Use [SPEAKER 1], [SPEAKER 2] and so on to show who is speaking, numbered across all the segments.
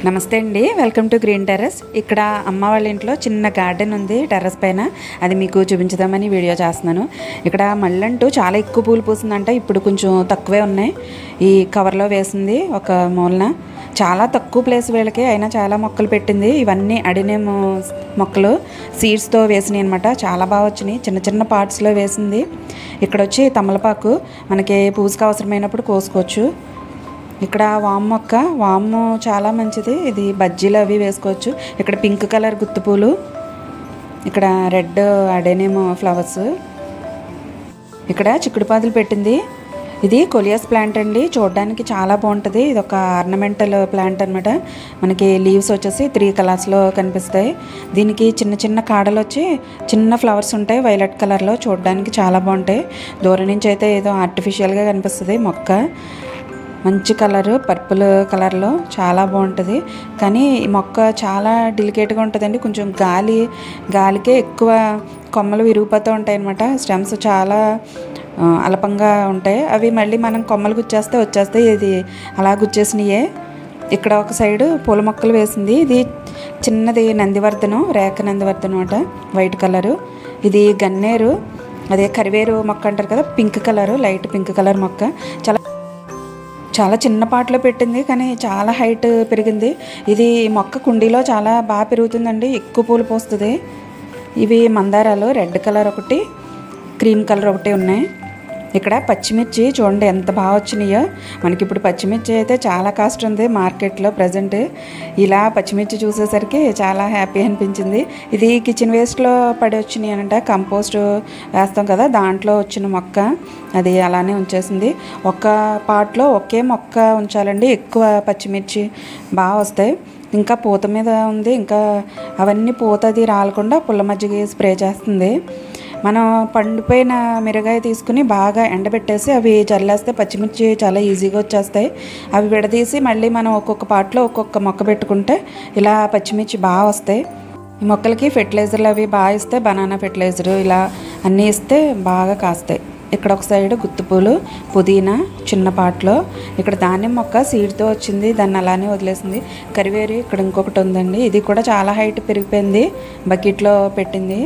[SPEAKER 1] నమస్తే అండి, welcome to green terrace. ఇక్కడ అమ్మ వాళ్ళ ఇంట్లో చిన్న గార్డెన్ ఉంది టెర్రస్ పైన. అది మీకు చూపించుదామని వీడియో చేస్తున్నాను. ఇక్కడ మళ్ళంటూ చాలా ఎక్కువ పూలు పూసిందంట. ఇప్పుడు కొంచెం తక్కువే ఉన్నాయి. ఈ కవర్లో వేసింది ఒక మూలన. చాలా తక్కువ ప్లేస్ వీళ్ళకి, అయినా చాలా మొక్కలు పెట్టింది. ఇవన్నీ అడినేమ్ మొక్కలు సీడ్స్తో వేసినాయి అనమాట. చాలా బాగా వచ్చినాయి. చిన్న చిన్న పార్ట్స్లో వేసింది. ఇక్కడ వచ్చి తమలపాకు మనకి పూజకు అవసరమైనప్పుడు కోసుకోవచ్చు. ఇక్కడ వాము మొక్క, వాము చాలా మంచిది. ఇది బజ్జీలు అవి వేసుకోవచ్చు. ఇక్కడ పింక్ కలర్ గుత్తిపూలు, ఇక్కడ రెడ్ అడేనేమో ఫ్లవర్స్, ఇక్కడ చిక్కుడుపాదులు పెట్టింది. ఇది కొలియాస్ ప్లాంట్ అండి. చూడడానికి చాలా బాగుంటుంది. ఇది ఒక ఆర్నమెంటల్ ప్లాంట్ అనమాట. మనకి లీవ్స్ వచ్చేసి 3 కలర్స్లో కనిపిస్తాయి. దీనికి చిన్న చిన్న కాడలు వచ్చి చిన్న ఫ్లవర్స్ ఉంటాయి వైలెట్ కలర్లో. చూడడానికి చాలా బాగుంటాయి. దూరం నుంచి అయితే ఏదో ఆర్టిఫిషియల్గా కనిపిస్తుంది మొక్క. మంచి కలరు, పర్పుల్ కలర్లో చాలా బాగుంటుంది. కానీ ఈ మొక్క చాలా డెలికేట్గా ఉంటుందండి. కొంచెం గాలికే ఎక్కువ కొమ్మలు విరిగిపోతూ ఉంటాయి అన్నమాట. స్టెమ్స్ చాలా అల్పంగా ఉంటాయి. అవి మళ్ళీ మనం కొమ్మలు వచ్చేస్తాయి. ఇది అలా గుచ్చేసినాయే. ఇక్కడ ఒక సైడు పూల మొక్కలు వేసింది. ఇది చిన్నది నందివర్ధనం, రేఖ నందివర్ధనం అట, వైట్ కలరు. ఇది గన్నేరు, అదే కరివేరు మొక్క అంటారు కదా, pink colour, light pink colour మొక్క. చాలా చిన్న పాటలో పెట్టింది, కానీ చాలా హైట్ పెరిగింది. ఇది మొక్క కుండీలో చాలా బాగా పెరుగుతుందండి. ఎక్కువ పూలు పోస్తుంది. ఇవి మందారాలు, రెడ్ కలర్ ఒకటి, క్రీమ్ కలర్ ఒకటి ఉన్నాయి. ఇక్కడ పచ్చిమిర్చి చూడండి ఎంత బాగా వచ్చినాయో. మనకి ఇప్పుడు పచ్చిమిర్చి అయితే చాలా కాస్ట్ ఉంది మార్కెట్లో ప్రజెంట్. ఇలా పచ్చిమిర్చి చూసేసరికి చాలా హ్యాపీ అనిపించింది. ఇది కిచెన్ వేస్ట్లో పడి వచ్చినాయి అంట. కంపోస్ట్ వేస్తాం కదా, దాంట్లో వచ్చిన మొక్క. అది అలానే ఉంచేసింది. ఒక పాట్లో ఒకే మొక్క ఉంచాలండి. ఎక్కువ పచ్చిమిర్చి బాగా వస్తాయి. ఇంకా పూత మీద ఉంది. ఇంకా అవన్నీ పూత అది రాలకుండా పుల్ల మజ్జిగ స్ప్రే చేస్తుంది. మనం పండిపోయిన మిరగాయ తీసుకుని బాగా ఎండబెట్టేసి అవి జల్లేస్తే పచ్చిమిర్చి చాలా ఈజీగా వచ్చేస్తాయి. అవి విడదీసి మళ్ళీ మనం ఒక్కొక్క పాట్లో ఒక్కొక్క మొక్క పెట్టుకుంటే ఇలా పచ్చిమిర్చి బాగా వస్తాయి. ఈ మొక్కలకి ఫెర్టిలైజర్లు అవి బాగా ఇస్తే, బనానా ఫెర్టిలైజరు ఇలా అన్నీ ఇస్తే బాగా కాస్తాయి. ఇక్కడ ఒక సైడ్ గుత్తిపూలు, పుదీనా చిన్న పాట్లో. ఇక్కడ ధాన్యం మొక్క సీడ్తో వచ్చింది, దాన్ని అలానే వదిలేసింది. కరివేరు ఇక్కడ ఇంకొకటి ఉందండి. ఇది కూడా చాలా హైట్ పెరిగిపోయింది, బకెట్లో పెట్టింది.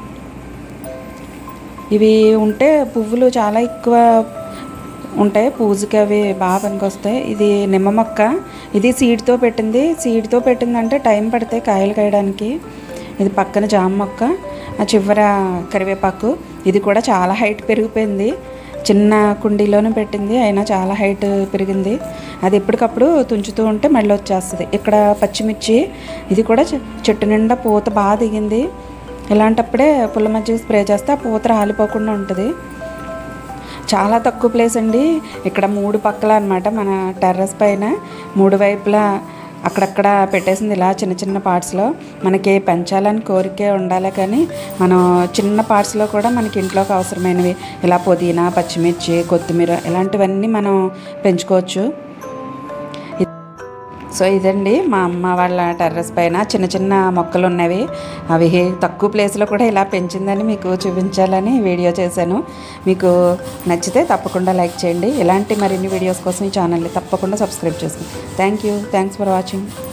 [SPEAKER 1] ఇవి ఉంటే పువ్వులు చాలా ఎక్కువ ఉంటాయి, పూజకి అవి బాగా పనికొస్తాయి. ఇది నిమ్మ మొక్క. ఇది సీడ్తో పెట్టిందంటే టైం పడతాయి కాయలు కాయడానికి. ఇది పక్కన జామ మొక్క, ఆ చివర కరివేపాకు. ఇది కూడా చాలా హైట్ పెరిగిపోయింది. చిన్న కుండీలోనే పెట్టింది, అయినా చాలా హైట్ పెరిగింది. అది ఎప్పటికప్పుడు తుంచుతూ ఉంటే మళ్ళీ వచ్చేస్తుంది. ఇక్కడ పచ్చిమిర్చి, ఇది కూడా చెట్టు నిండా పూత బాగా దిగింది. ఇలాంటప్పుడే పుల్ల మజ్జిగ స్ప్రే చేస్తే ఆ పూత రాలిపోకుండా ఉంటుంది. చాలా తక్కువ ప్లేస్ అండి. ఇక్కడ 3 పక్కల అనమాట మన టెర్రస్ పైన 3 వైపులా అక్కడక్కడ పెట్టేసింది ఇలా చిన్న చిన్న పార్ట్స్లో. మనకి పెంచాలని కోరికే ఉండాలి, కానీ మనం చిన్న పార్ట్స్లో కూడా మనకి ఇంట్లోకి అవసరమైనవి ఇలా పుదీనా, పచ్చిమిర్చి, కొత్తిమీర ఇలాంటివన్నీ మనం పెంచుకోవచ్చు. సో ఇదండి మా అమ్మ వాళ్ళ టెర్రస్ పైన చిన్న చిన్న మొక్కలు ఉన్నవి. అవి తక్కువ ప్లేస్లో కూడా ఇలా పెంచిందని మీకు చూపించాలని వీడియో చేశాను. మీకు నచ్చితే తప్పకుండా లైక్ చేయండి. ఇలాంటి మరిన్ని వీడియోస్ కోసం ఈ ఛానల్ని తప్పకుండా సబ్స్క్రైబ్ చేసుకోండి. Thanks for watching.